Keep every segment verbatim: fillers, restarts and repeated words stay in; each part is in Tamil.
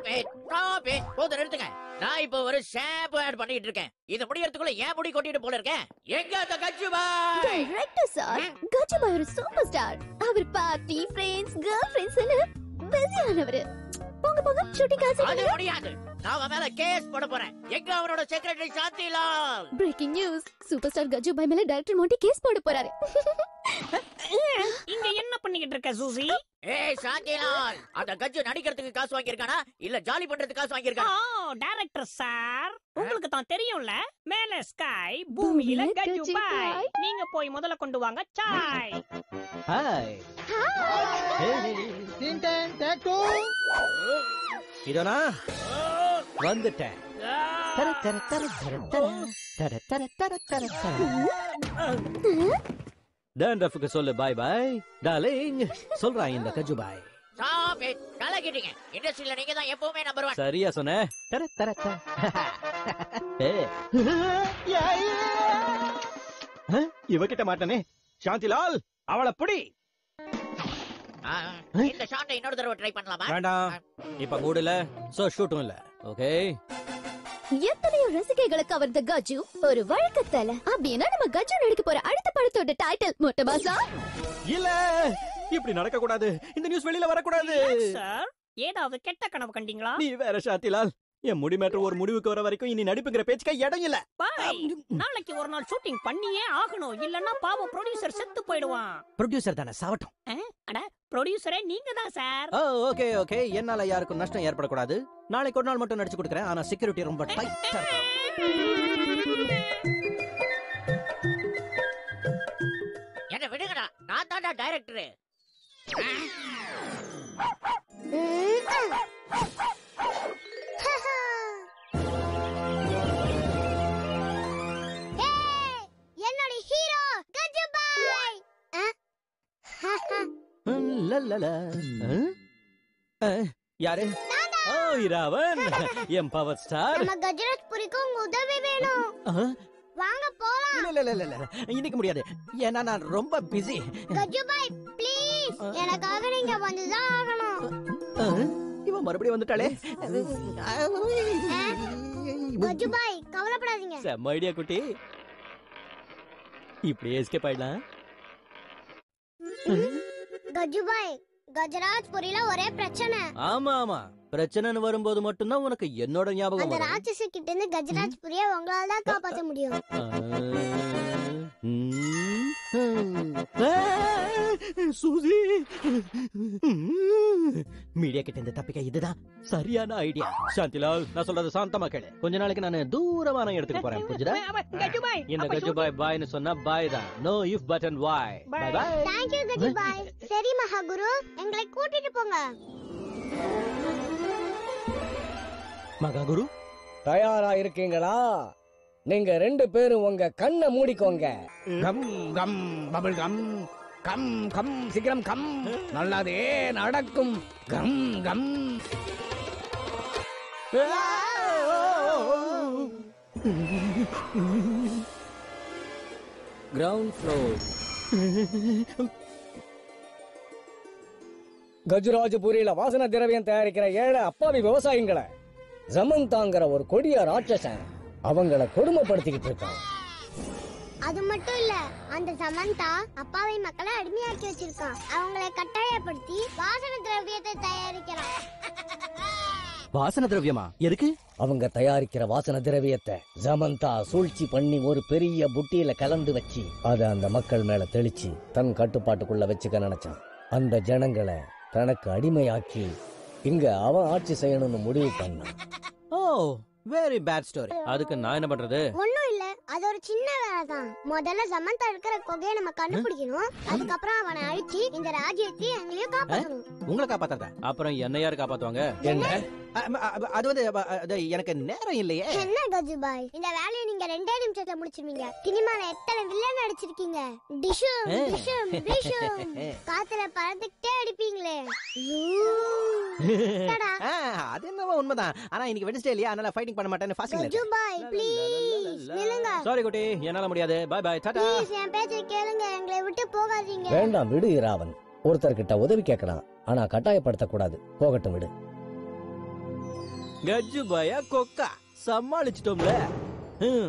ஸ்டாப் இட் ஸ்டாப் இட் போதும் நிறுத்துங்க. நான் இப்போ ஒரு ஷாம்பு ஆட் பண்ணிட்டு இருக்கேன். இது முடியறதுக்குள்ள ஏன் முடி கொட்டிட்டு போல இருக்கேன். எங்க அந்த கஜு பாய்? டைரக்டர் சார், கஜு பாய் ஒரு சூப்பர் ஸ்டார். அவர் பார்ட்டி ஃப்ரெண்ட்ஸ் கேர்ள் ஃப்ரெண்ட்ஸ்னு பிஸியானவர். போங்க போங்க ஷூட்டிங் காசு. அது முடியாது. நான் அவன் மேல கேஸ் போட போறேன். எங்க அவனோட secretary Shantilal? Breaking news, super star Gaju Bhai மேல டைரக்டர் மோண்டி கேஸ் போட போறாரு. இங்க என்ன பண்ணிக்கிட்டு இருக்க சூசி? ஏய் சாந்திலால், அந்த கஜு நடிக்கிறதுக்கு காசு வாங்கியிருக்கானா இல்ல ஜாலி பண்றதுக்கு காசு வாங்கியிருக்கானா? ஓ டைரக்டர் சார், உங்களுக்கு தான் தெரியும்ல, மேல ஸ்கை பூமியில கஜு பாய். நீங்க போய் முதல்ல கொண்டு வாங்க சாய். ஹாய் ஹாய் டின் டன் டேக் டூ. இதோனா வந்துட்டேன். தர தர தர தர தர தர தர தர தர. டாண்டஃப்க்கு சொல்லு பாய் பாய் டார்லிங் சொல்றான் இந்த கஜு பாய். Stop it. கலக்கிட்டீங்க. இண்டஸ்ட்ரியில நீங்க தான் எப்பவுமே நம்பர் ஒன். சரியா சொன்ன. தர தர தர. இவகிட்ட மாட்டனே. சாந்திலால் அவளை புடி. இந்த ஷாட்டை இன்னொரு தடவை ட்ரை பண்ணலாமா? வேண்டாம், இப்ப மூடல, சோ ஷூட்டும் இல்ல. ஓகே. எத்தனையோ ரசிகைகளுக்கு அவர் த கஜு ஒரு வழக்கத்தல. அப்படின்னா நம்ம கஜு நடிக்க போற அடுத்த படத்தோட டைட்டில் மொட்டை பாசா இல்ல. இப்படி நடக்க கூடாது. இந்த நியூஸ் வெளியில வர கூடாது. சார், ஏதாவது கெட்ட கனவு கண்டீங்களா? நீ வேற சாந்திலால். என் முடி மேட்டர் ஒரு முடிவுக்கு வர வரைக்கும் இனி நடிப்புங்கிற பேச்சுக்க இடம் இல்ல. பாய், நாளைக்கு ஒரு நாள் ஷூட்டிங் பண்ணியே ஆகணும். இல்லன்னா பாவம் ப்ரொடியூசர் செத்து போயிடுவான். ப்ரொடியூசர் தானே சாவட்டும். அட ப்ரொடியூசரே நீங்க தான் சார். ஓ ஓகே ஓகே. என்னால யாருக்கும் நஷ்டம் ஏற்படக்கூடாது. நாளைக்கு ஒரு நாள் மட்டும் நடிச்சு கொடுக்குறேன். ஆனா செக்யூரிட்டி ரொம்ப டைட்டா இருக்கும். என்ன விடுங்கடா, நான் தான்டா டைரக்டர். என்னோட ஹீரோ கஜு பாய். யாரு? ஓ இராவன், என் பவர் ஸ்டார். நம்ம கஜராஜ் புரிக்கு உதவி வேணும். வாங்க போலாம். இல்ல இல்ல இல்ல இல்ல, இன்னைக்கு முடியாது. ஏன்னா நான் ரொம்ப பிஸி. கஜு பாய் ப்ளீஸ், எனக்காக நீங்க வந்து தான் ஆகணும். இவன் மறுபடியும் வந்துட்டாளே. கஜு பாய் கவலைப்படாதீங்க. செம்ம ஐடியா குட்டி. இப்படியே எஸ்கேப் ஆயிடலாம். கஜு பாய், கஜராஜ் புரியில ஒரே பிரச்சனை. ஆமா ஆமா, பிரச்சனைன்னு வரும்போது மட்டும்தான் உனக்கு என்னோட ஞாபகம் அந்த வரும். ராட்சச கிட்ட இருந்து கஜராஜ் புரிய உங்களால தான் காப்பாத்த முடியும். சூசி, மீடியா கிட்ட இருந்து தப்பிக்க இதுதான் சரியான ஐடியா. சாந்திலால், நான் சொல்றது சாந்தமா கேளு. கொஞ்ச நாளைக்கு நான் தூரமான இடத்துக்கு போறேன், புரியுதா? கஜு பாய், இந்த கஜு பாய் பாய்னு சொன்னா பாய் தான். No if but and why. Bye bye. Thank you Gaju Bhai. சரி மகாகுரு, எங்களை கூட்டிட்டு போங்க. மகாகுரு, தயாரா இருக்கீங்களா? நீங்க ரெண்டு பேரும் உங்க கண்ணை மூடிக்கோங்க. Come come bubble gum come come சீக்கிரம் கம். நல்லதே நடக்கும். Come come. Ground floor. கஜுராஜபுரியில வாசன திரவியம் தயாரிக்கிற ஏழை அப்பாவி விவசாயிங்களை ஜமந்தாங்கிற ஒரு கொடிய ராட்சசன் அவங்கள கொடுமைப்படுத்திக்கிட்டு இருக்கான். அது மட்டும் இல்ல, அந்த சமந்தா அப்பாவை மக்களை அடிமையாக்கி வச்சிருக்கான். அவங்களை கட்டாயப்படுத்தி வாசன திரவியத்தை தயாரிக்கிறான். வாசன திரவியமா? எதுக்கு? அவங்க தயாரிக்கிற வாசன திரவியத்தை ஜமந்தா சூழ்ச்சி பண்ணி ஒரு பெரிய புட்டியில கலந்து வச்சு அதை அந்த மக்கள் மேல தெளிச்சு தன் கட்டுப்பாட்டுக்குள்ள வச்சுக்க நினைச்சான். அந்த ஜனங்களை தனக்கு அடிமையாக்கி இங்க அவன் ஆட்சி செய்யணும்னு முடிவு பண்ணான். Oh, very bad story. அதுக்கு நான் என்ன பண்றது? ஒண்ணும் இல்ல, அது ஒரு சின்ன வேலை தான். முதல்ல சமந்தா இருக்கிற கொகையை நம்ம கண்டுபிடிக்கணும். அதுக்கப்புறம் அவனை அழிச்சு இந்த ராஜ்யத்தை எங்களையும் காப்பாற்றணும். உங்களை காப்பாத்தா? அப்புறம் என்ன யாரு காப்பாத்துவாங்க? என்ன? அது வந்து அது எனக்கு நேரம் இல்லையே. என்ன கஜுபாய், இந்த வேலையை நீங்க ரெண்டே நிமிஷத்துல முடிச்சிருவீங்க. சினிமால எத்தனை வில்லன் அடிச்சிருக்கீங்க. டிஷும் டிஷும் டிஷும் காத்துல பறந்துக்கிட்டே அடிப்பீங்களே. அது என்னவோ உண்மைதான். ஆனா இன்னைக்கு வெட்னஸ்டே இல்லையா, அதனால ஃபைட்டிங் பண்ண மாட்டேன்னு ஃபாஸ்டிங்ல இருக்கேன். கஜுபாய் ப்ளீஸ் நில்லுங்க. சாரி குட்டி, என்னால முடியாது. பை பை, டாடா. ப்ளீஸ் என் பேச்சை கேளுங்க, எங்களை விட்டு போகாதீங்க. வேண்டாம் விடு இராவன். ஒருத்தர்கிட்ட உதவி கேட்கலாம், ஆனா கட்டாயப்படுத்த கூடாது. போகட்டும் விடு. கஜ்ஜு பாயா கொக்கா சமாளிச்சிட்டோம்ல. ஹம்.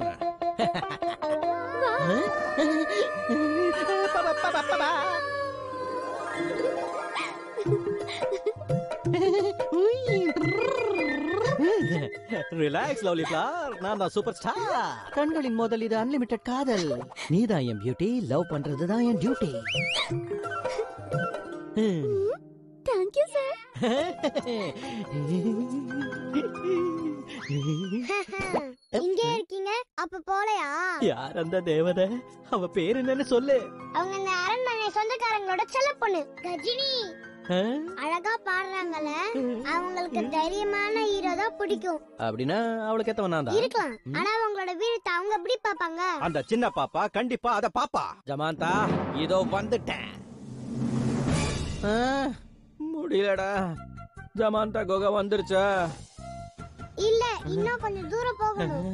ரிலாக்ஸ் லவ்லி ஃப்ளவர், நான் தான் சூப்பர் ஸ்டார். கண்களின் முதல் இது அன்லிமிட்டெட் காதல். நீதான் என் பியூட்டி, லவ் பண்றதுதான் என் டியூட்டி. Thank you sir. இங்க இருக்கீங்க, அப்ப போலையா? யார் அந்த தேவதை? அவ பேர் என்னன்னு சொல்லு. அவங்க இந்த அரண்மனை சொந்தக்காரங்களோட செல்ல பொண்ணு கஜினி. அழகா பாடுறாங்கல்ல, அவங்களுக்கு தைரியமான ஹீரோ தான் பிடிக்கும். அப்படின்னா அவளுக்கு ஏத்தவனா தான் இருக்கலாம், ஆனா அவங்களோட வீரத்தை அவங்க எப்படி பாப்பாங்க? அந்த சின்ன பாப்பா கண்டிப்பா அத பாப்பா. ஜமாந்தா, இதோ வந்துட்டேன். ஆ, முடியலடா. ஜமாந்தா கோகா வந்துருச்சா? இல்ல, இன்னும் கொஞ்சம் தூரம் போகணும்.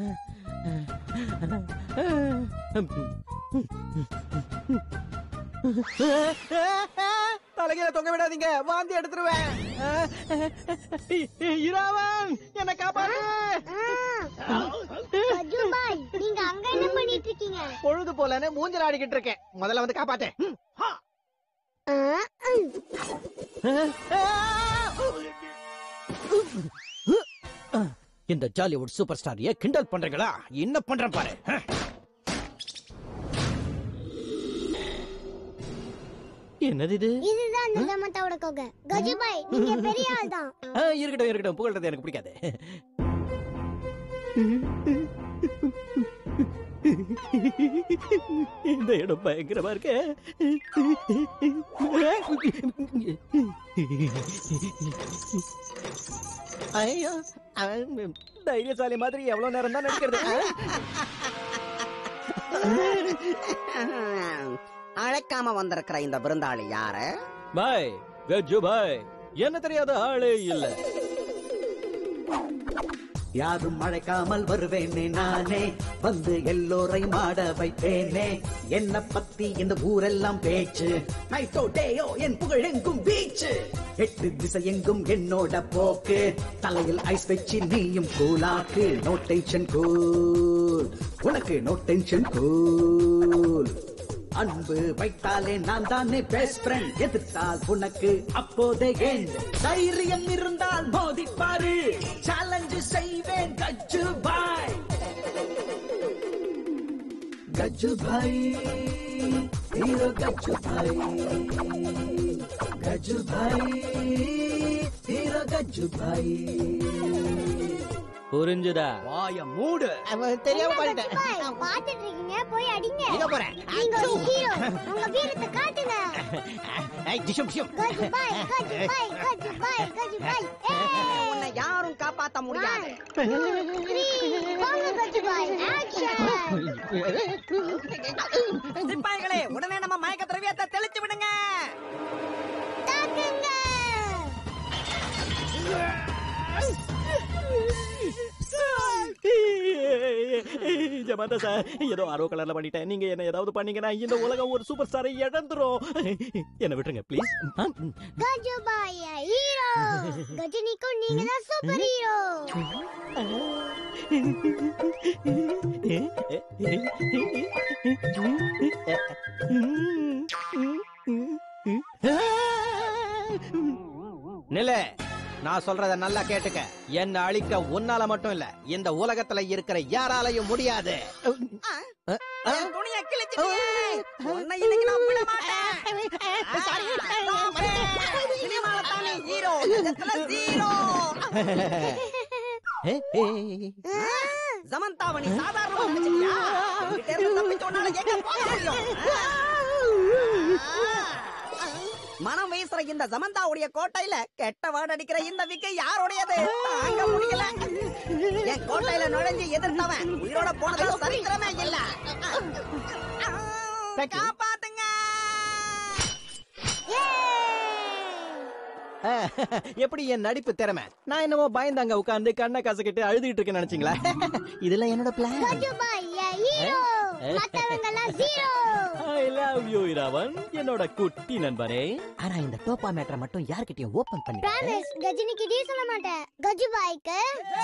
தலைகீழ தொங்க விடாதீங்க, வாந்தி எடுத்துருவேன். இராவன், என்ன காப்பாத்து. கஜுபாய், நீங்க அங்க என்ன பண்ணிட்டு இருக்கீங்க? பொழுது போலன்னு மூஞ்சல் ஆடிக்கிட்டு இருக்கேன். முதல்ல வந்து காப்பாத்து. இந்த ஜாலிவுட் சூப்பர் ஸ்டார் கிண்டல் பண்றீங்களா? என்ன பண்றேன் பாரு. என்னது இது? இதுதான் அந்த ஜமந்தாவோட கோகை. கஜுபாய், நீங்க பெரிய ஆள் தான். இருக்கட்டும் இருக்கட்டும், புகழ்றது எனக்கு பிடிக்காது. இந்த இடம் பயங்கரமா இருக்கு. ஐயோ, தைரியசாலி மாதிரி எவ்வளவு நேரம் தான் நடிக்கிறது. அழைக்காம வந்திருக்கிற இந்த விருந்தாளி யாரு? பாய், கஜு பாய், என்ன தெரியாத ஆளே இல்ல. யாரும் அழைக்காமல் வருவேனே நானே, வந்து எல்லோரையும் ஆட வைப்பேனே. என்ன பத்தி இந்த ஊரெல்லாம் பேச்சு, நைட்டோ டேயோ என் புகழ் எங்கும் பீச்சு. எட்டு திசை எங்கும் என்னோட போக்கு, தலையில் ஐஸ் வச்சு நீயும் கூலாக்கு. நோ டென்ஷன் கூல், உனக்கு நோ டென்ஷன் கூல். அன்பு வைத்தாலே நான் தானே பெஸ்ட் ஃப்ரெண்ட், எதிர்த்தால் உனக்கு அப்போதே எண்ட். தைரியம் இருந்தால் மோதி பாரு, சேலஞ்சு செய்வேன் கஜு பாய். கஜு பாய், ஹீரோ கஜு பாய். கஜு பாய், ஹீரோ கஜு பாய். புரிஞ்சுதா? வாய மூடு. தெரியாம பண்ணிட்டேன். கஜுபாய், பாத்துட்டு இருக்கீங்க, போய் அடிங்க. இதோ போறேன். நீங்க ஒரு ஹீரோ, உங்க வீரத்தை காட்டுங்க. ஏய், டிஷும் டிஷும். கஜுபாய், கஜுபாய், கஜுபாய், கஜுபாய். ஏய், உன்னை யாரும் காப்பாத்த முடியாது. three, போங்க கஜுபாய், ஆக்ஷன். சிப்பாய்களே, உடனே நம்ம மயக்க திரவியத்தை தெளிச்சு விடுங்க. தாக்குங்க. ஜமாந்தா சார், ஏதோ ஆரோ கலர்ல பண்ணிட்டேன். நீங்க என்ன ஏதாவது பண்ணீங்கன்னா இந்த உலகம் ஒரு சூப்பர் ஸ்டாரை இழந்துரும். என்ன விட்டுருங்க ப்ளீஸ். கஜுபாய் ஹீரோ, கஜினிக்கும் நீங்க தான் சூப்பர் ஹீரோ. நில, நான் சொல்றத நல்லா கேட்டுக்க. என்ன அழிக்க உன்னால மட்டும் இல்ல, இந்த உலகத்துல இருக்கிற யாராலையும் முடியாது. என் துணியை கிழிச்சிட்டியே. உன்னை இன்னைக்கு நான் விட மாட்டேன். சினிமால தானே ஹீரோ, நிஜத்துல ஜீரோ. ஜமந்தாவணி சாதாரணமா நினைச்சிட்டியா? என்கிட்ட இருந்து தப்பிச்சு உன்னால எங்க போக முடியும்? மனம் வீசுற இந்த ஜமந்தாவுடைய கோட்டையில கெட்ட வாட அடிக்கிற இந்த விக்கை யாருடையது? தாங்க முடியல. என் கோட்டையில நுழைஞ்சு எதிர்த்தவன் உயிரோட போனதா சரித்திரமே இல்ல. காப்பாத்துங்க. எப்படி என் நடிப்பு திறமை? நான் என்னவோ பயந்தாங்க உட்கார்ந்து கண்ணை கசக்கிட்டு அழுதுகிட்டு இருக்கேன்னு நினைச்சீங்களா? இதுல என்னோட பிளான். கஜுபாய் ஹீரோ. மத்தவங்க எல்லாம் zero. I love you Iravan, என்னோட குட்டி நண்பரே. ஆனா இந்த டோப்பா மேட்டரை மட்டும் யார்கிட்டயும் ஓபன் பண்ணி பிராமிஸ், கஜினிக்கு டீ சொல்ல மாட்டேன். கஜு பாய்க்கு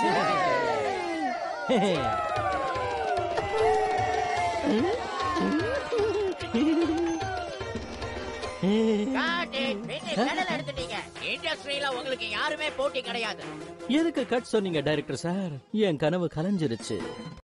Got it. நீங்க கடல் எடுத்துட்டீங்க. இண்டஸ்ட்ரியில உங்களுக்கு யாருமே போட்டி கிடையாது. எதுக்கு கட் சொன்னீங்க டைரக்டர் சார்? என் கனவு கலைஞ்சிருச்சு.